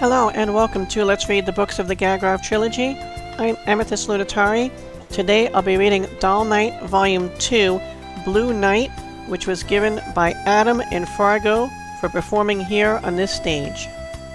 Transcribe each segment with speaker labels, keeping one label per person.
Speaker 1: Hello and welcome to Let's Read the Books of the Gagharv Trilogy. I'm Amethyst Lunitari. Today I'll be reading Doll Night Volume 2, Blue Night, which was given by Adam in Fargo for performing here on this stage.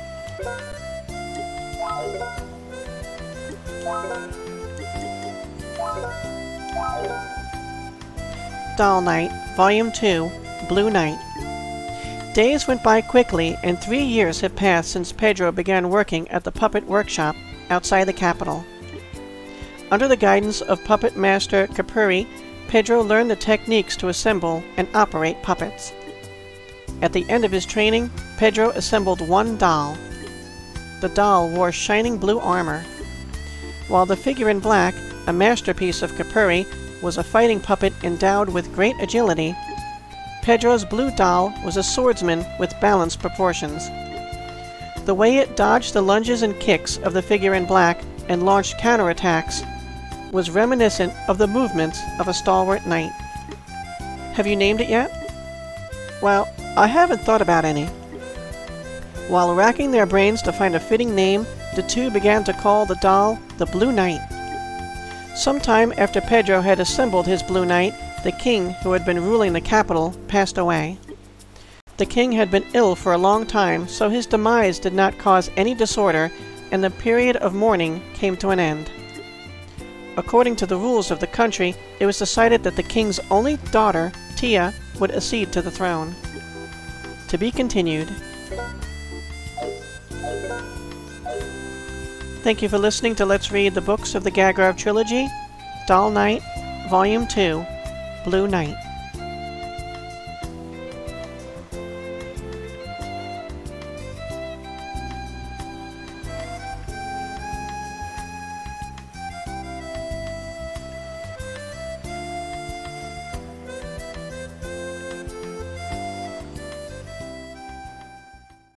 Speaker 1: Doll Night, Volume 2, Blue Night. Days went by quickly, and 3 years had passed since Pedro began working at the puppet workshop outside the capital. Under the guidance of puppet master Capuri, Pedro learned the techniques to assemble and operate puppets. At the end of his training, Pedro assembled one doll. The doll wore shining blue armor, while the figure in black, a masterpiece of Capuri, was a fighting puppet endowed with great agility. Pedro's blue doll was a swordsman with balanced proportions. The way it dodged the lunges and kicks of the figure in black and launched counterattacks was reminiscent of the movements of a stalwart knight. Have you named it yet? Well, I haven't thought about any. While racking their brains to find a fitting name, the two began to call the doll the Blue Knight. Sometime after Pedro had assembled his Blue Knight, the king who had been ruling the capital passed away. The king had been ill for a long time, so his demise did not cause any disorder, and the period of mourning came to an end. According to the rules of the country, it was decided that the king's only daughter, Tia, would accede to the throne. To be continued. Thank you for listening to Let's Read the Books of the Gagharv Trilogy, Doll Night, Volume 2, Blue Night.